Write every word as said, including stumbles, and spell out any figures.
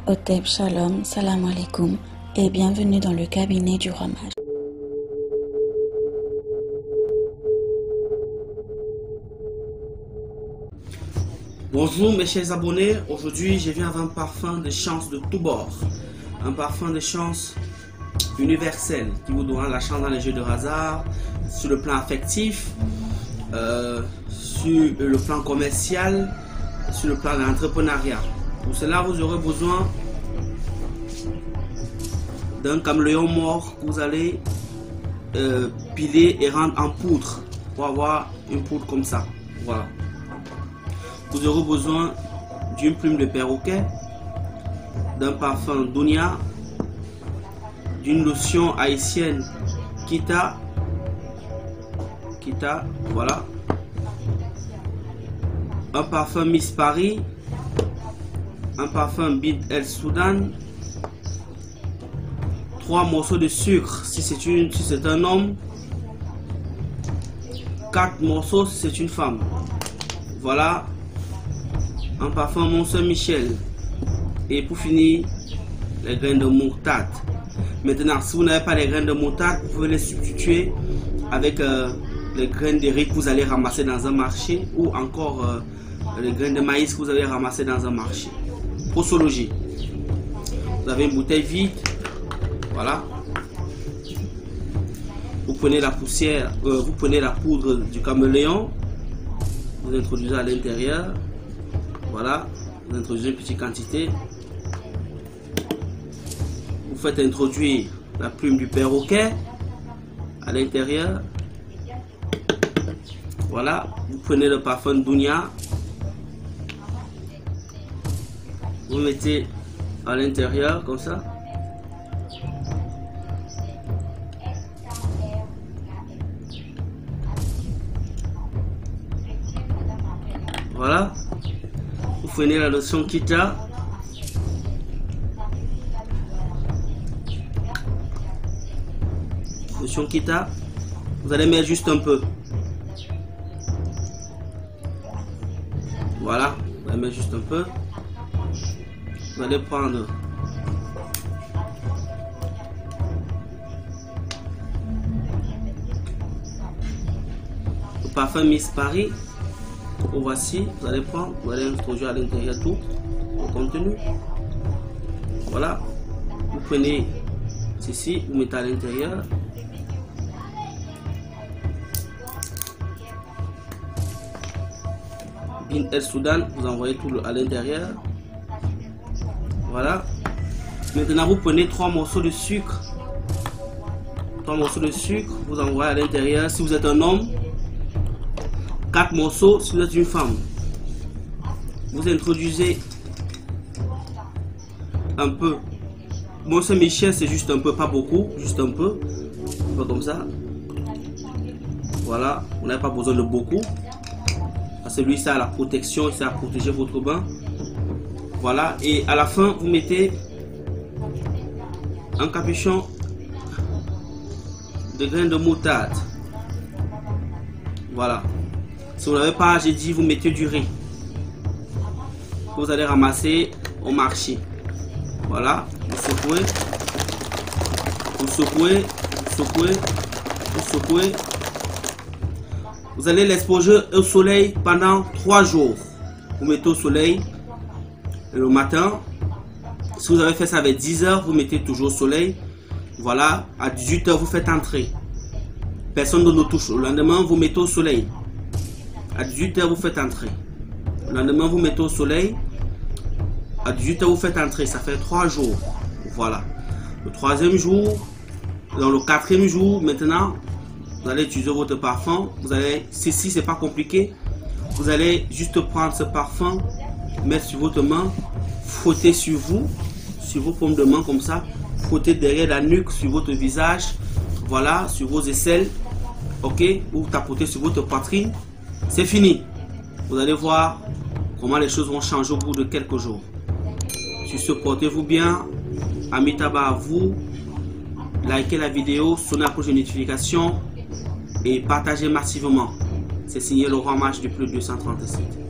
Hotep Shalom, Salam Alaikum et bienvenue dans le cabinet du roi mage. Bonjour mes chers abonnés, aujourd'hui je viens avec un parfum de chance de tous bords. Un parfum de chance universel qui vous donnera la chance dans les jeux de hasard, sur le plan affectif, euh, sur le plan commercial, sur le plan de l'entrepreneuriat. Pour cela, vous aurez besoin d'un caméléon mort que vous allez euh, piler et rendre en poudre pour avoir une poudre comme ça. Voilà. Vous aurez besoin d'une plume de perroquet, d'un parfum Dunia, d'une lotion haïtienne Kita, Kita, voilà, un parfum Miss Paris, un parfum Bid El Soudan, trois morceaux de sucre si c'est une, si c'est un homme, quatre morceaux si c'est une femme. Voilà. Un parfum Mont Saint-Michel. Et pour finir, les graines de moutarde. Maintenant, si vous n'avez pas les graines de moutarde, vous pouvez les substituer avec euh, les graines de riz que vous allez ramasser dans un marché ou encore euh, les graines de maïs que vous allez ramasser dans un marché. Posologie. Vous avez une bouteille vide. Voilà. Vous prenez la poussière, euh, vous prenez la poudre du caméléon. Vous introduisez à l'intérieur. Voilà, vous introduisez une petite quantité. Vous faites introduire la plume du perroquet à l'intérieur. Voilà, vous prenez le parfum Dunia. Vous mettez à l'intérieur comme ça. Voilà. Vous prenez la lotion Kita. Lotion Kita. Vous allez mettre juste un peu. Voilà. Vous allez mettre juste un peu. Vous allez prendre le parfum Miss Paris. Voici, vous allez prendre, vous allez introduire à l'intérieur tout le contenu. Voilà, vous prenez ceci, vous mettez à l'intérieur. Bin El Soudan, vous envoyez tout à l'intérieur. Voilà. Maintenant, vous prenez trois morceaux de sucre. Trois morceaux de sucre, vous envoyez à l'intérieur. Si vous êtes un homme, quatre morceaux si vous êtes une femme. Vous introduisez un peu. Mont Saint-Michel, c'est juste un peu, pas beaucoup, juste un peu. Un peu comme ça. Voilà, vous n'avez pas besoin de beaucoup. Parce que lui, ça a la protection, ça a protégé votre bain. Voilà, et à la fin, vous mettez un capuchon de graines de moutarde. Voilà. Si vous n'avez pas, j'ai dit, vous mettez du riz. Vous allez ramasser au marché. Voilà, vous secouez. Vous secouez, vous secouez, vous secouez. Vous allez l'exposer au soleil pendant trois jours. Vous mettez au soleil le matin. Si vous avez fait ça avec dix heures, vous mettez toujours au soleil. Voilà, à dix-huit heures, vous faites entrer. Personne ne nous touche. Le lendemain, vous mettez au soleil. À dix-huit heures, vous faites entrer. Le lendemain, vous mettez au soleil. À dix-huit heures, vous faites entrer. Ça fait trois jours. Voilà. Le troisième jour, dans le quatrième jour, maintenant, vous allez utiliser votre parfum. Vous allez, ceci, c'est pas compliqué. Vous allez juste prendre ce parfum, mettre sur votre main, frotter sur vous, sur vos paumes de main comme ça, frotter derrière la nuque, sur votre visage, voilà, sur vos aisselles, ok, ou tapoter sur votre poitrine. C'est fini. Vous allez voir comment les choses vont changer au bout de quelques jours. Sur ce, portez-vous bien. Amitabha à vous. Likez la vidéo, sonnez la cloche de notification et partagez massivement. C'est signé le roi mage du plus deux cent trente-sept.